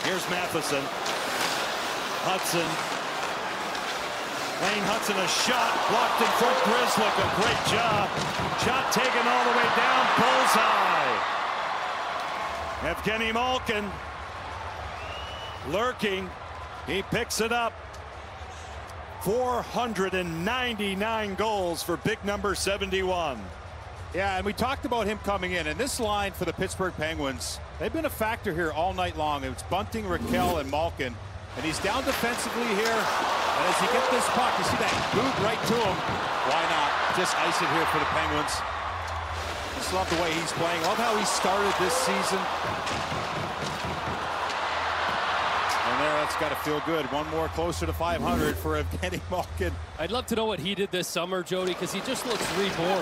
Here's Matheson. Hudson. Wayne Hudson, a shot blocked in front. Grislick, a great job. Shot taken all the way down. Bullseye. Evgeni Malkin lurking. He picks it up. 499 goals for big number 71. Yeah, and we talked about him coming in. And this line for the Pittsburgh Penguins, they've been a factor here all night long. It's Bunting, Raquel, and Malkin. And he's down defensively here. And as he gets this puck, you see that boot right to him. Why not just ice it here for the Penguins? Just love the way he's playing. Love how he started this season. And there, that's got to feel good. One more closer to 500 for Evgeni Malkin. I'd love to know what he did this summer, Jody, because he just looks reborn.